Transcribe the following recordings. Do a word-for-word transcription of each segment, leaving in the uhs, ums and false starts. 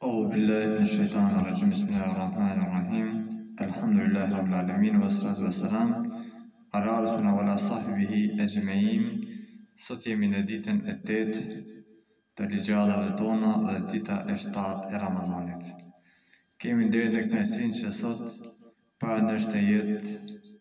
أعوذ بالله من الشيطان الرجيم. بسم الله الرحمن الرحيم. الحمد لله رب العالمين والصلاة والسلام على رسولنا وعلى صحبه أجمعين. Sot jemi në ditën e tetë të ligjëratave tona dhe dita e shtatë e Ramazanit. Kemi nderin dhe kënaqësinë që sot para nesh të jetë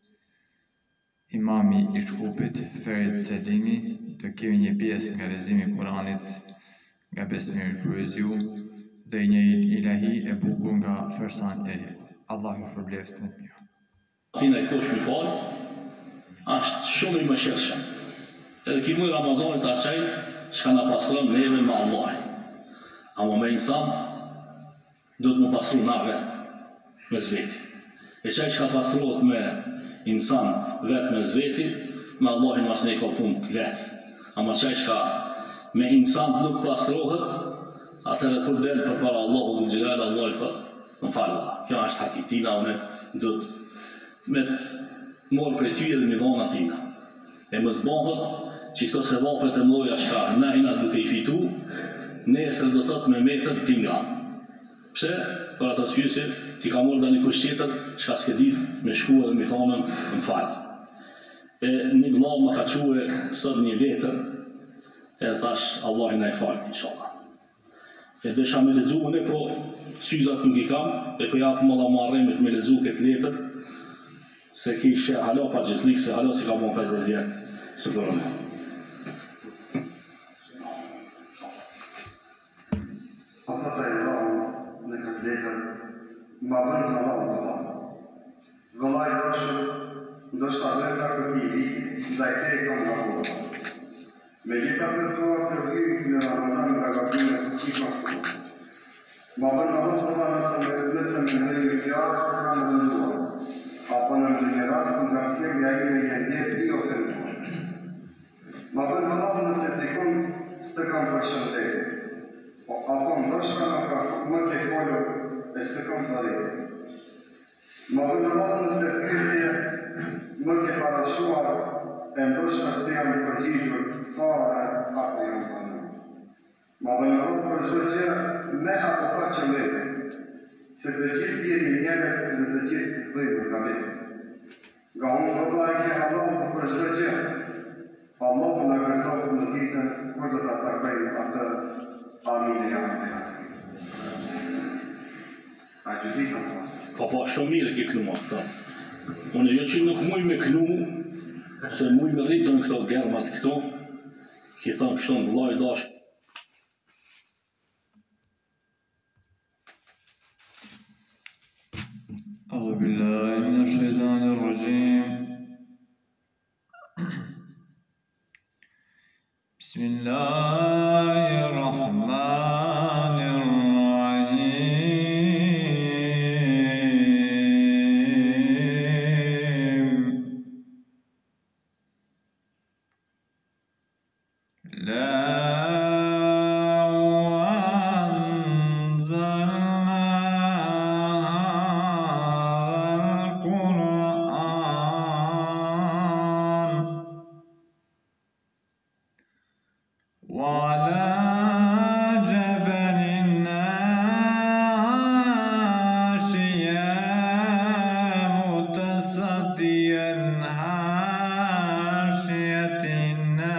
imami i Shkupit, Ferit Selimi, të kemi një pjesë nga leximi i Kuranit nga Besmir Kryziu dhe një ilahi e bukur nga Fersan Eje. Allah ju shpërbleft me të mirë. Tina i këtosh mi falë, është shumë i mëshirshëm. Edhe ki muj Ramazanit arqaj, që ka na pasron neve me Allah. Amo me insan, do të më pasru na vetë, me zveti. E qaj që ka pasruot me insan vetë me zveti, me Allahin mas ne i ka punë vetë. Amo qaj që ka me insan nuk pasrohet, atëre kur delë për para Allahu dhe gjelale, Allah i thot, në falë Allah. Kjo është hakitina, une do të me të morë për ty edhe mi dhona tina. E më zbohët që këto se vapet e mloja shka na ina duke i fitu, nesër do thot me metër tinga. Pse? Për atë të fyësit, ti ka morë dhe një kush qëtër, shka s'ke dit me shku edhe mi thonën në falë. E një vlau më ka quë sot një letër, e thash Allah i na i falë, inshallah. E desha me ledzu une, po syzat nuk i kam, e po japë më dha marremit me ledzu këtë letër, se ki ishe halo pa gjithlik, se halo si ka bon pesëdhjetë vjetë, së përëmë. Pasata e Allahu në këtë letër, ma bënë Allahu vëlla. Vëlla i dëshë, ndoshta brenda këtij viti, ndaj te e kam gabuar. Me gjitha të tua të rrëgjimit në Ramazan nga gabimet të i pasur. Ma bënë Allahu vëlla nëse me nëse me në një fjarë të kanë rënduar, apo në një rast nga sjellja ime jetjet i ofertuar. Ma bënë Allahu nëse dikun s'të kam përshëndetur, apo ndoshta nuk ka më ke folur e s'të kam tharitur. Ma bënë Allahu nëse pyetje më ke parashuar e ndoshta s'të jam përgjigjur fare apo jam thënë. Ma bënë Allahu për çdo gjë me apo pa qëllim, se të gjithë jemi njerëz dhe të gjithë bëjmë gabim. Nga unë vëlla e ke Allahu për çdo gjë. Allahu na gëzon në ditën kur do ta takojmë atë. Amin e amin e amin. A gjithita të Ka pa shumë mirë ki kënu ma këta. Unë jo që nuk muj me kënu, se muj me rritën këto germat këto, ki thamë kështu në vëllaj dash. أعوذ بالله من الشيطان الرجيم. بسم الله الرحمن الرحيم. لا وعلى جبل عاشيا متصديا حاشيتنا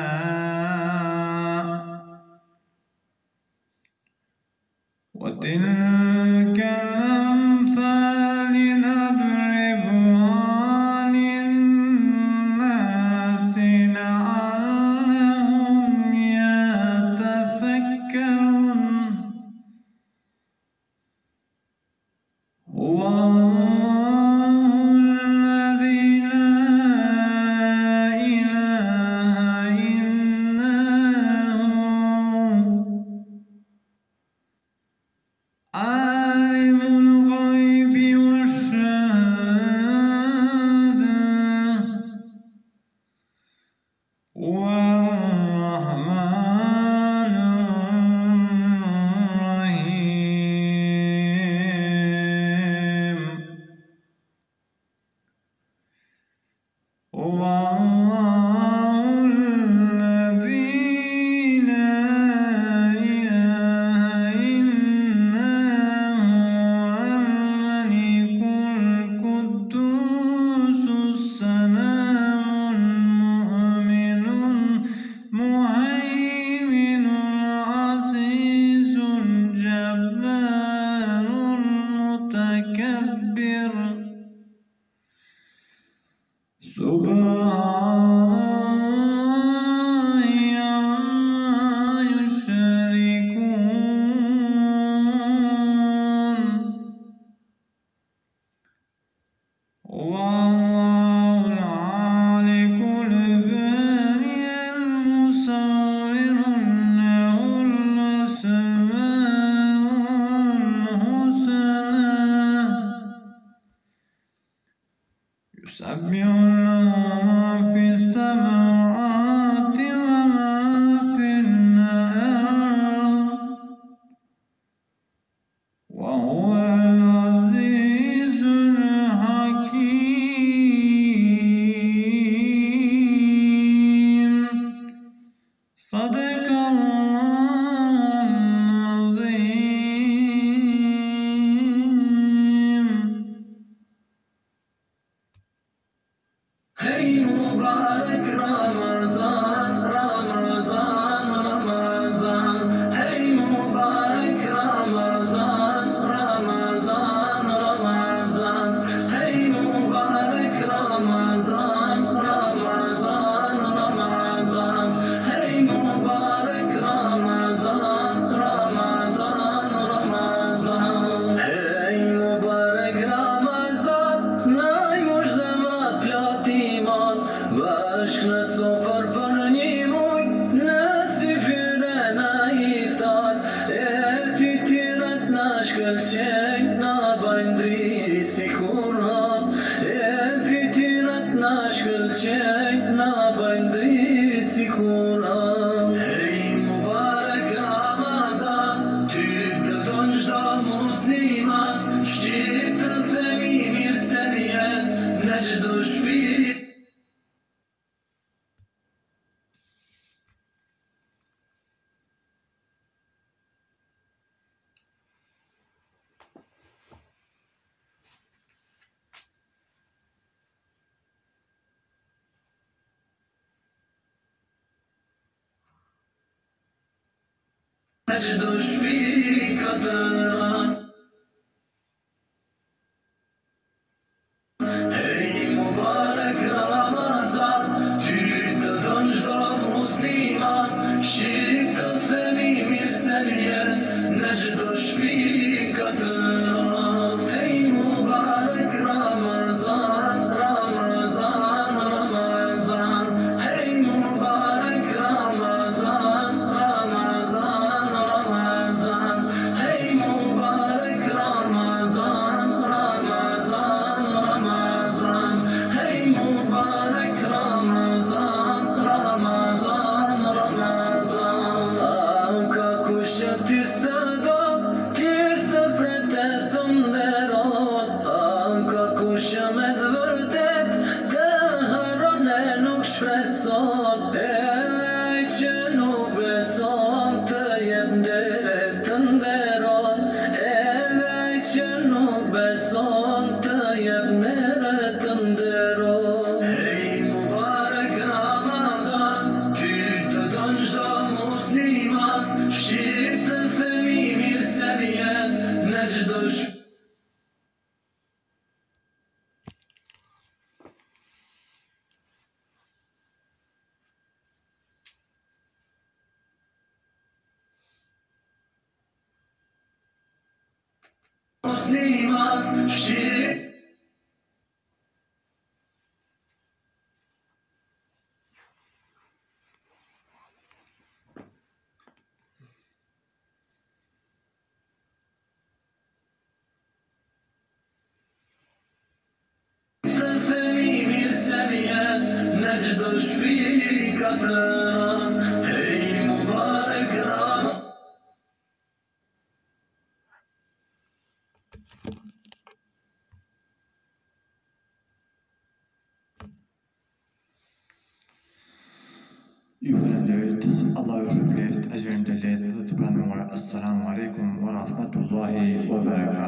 وتلك الأمثال نضربها للناس لعلهم يتفكرون. هو الله الذي لا إله إلا هو عالم الغيب والشهادة هو الرحمن الرحيم. هو الله الذي لا إله إلا وهو العزيز الحكيم. صدق الله العظيم. هي مبارك رمضان رمضان رمضان، هي مبارك رمضان رمضان رمضان، هي مبارك رمضان رمضان رمضان، هي مبارك رمضان رمضان رمضان، هي مبارك رمضان. ناي مش زمان بلاتيمان باش نسافر برنيمون ناسي فيرنا يفتار في تيرتنا شكل شيء نابين دريسي كوران في تيرتنا شكل شيء نابين دريسي كوران. هي مبارك رمضان تبدا دنجا مسلمان شتيت الفمي مرسليان نجد شبيه. نجد شبيه قدران. هي مبارك رمضان تريد تنجر مسلمان شريك الثمي مرسليان نجد شبيه قدران. هي مبارك رمضان رمضان رمضان، هي مبارك رمضان رمضان رمضان، هي مبارك رمضان رمضان رمضان، هي مبارك رمضان رمضان رمضان. Anka kuşa tüstada kisa pretestan deron, anka kuşa medverdet teharan enok shpreson, ey çenu beson te yebderetan deron, ey çenu beson te yebderetan deron. Hey mübarek Ramazan tüyte dönjda musliman şirkte femi mirseliyen necdoş. Musliman şirk femi mirseliyen necdoş bir katıran. Hey mübarek Ramazan. يفلم لويت الله يوفق ليت أجرم دليت تبان. السلام عليكم ورحمة الله وبركاته.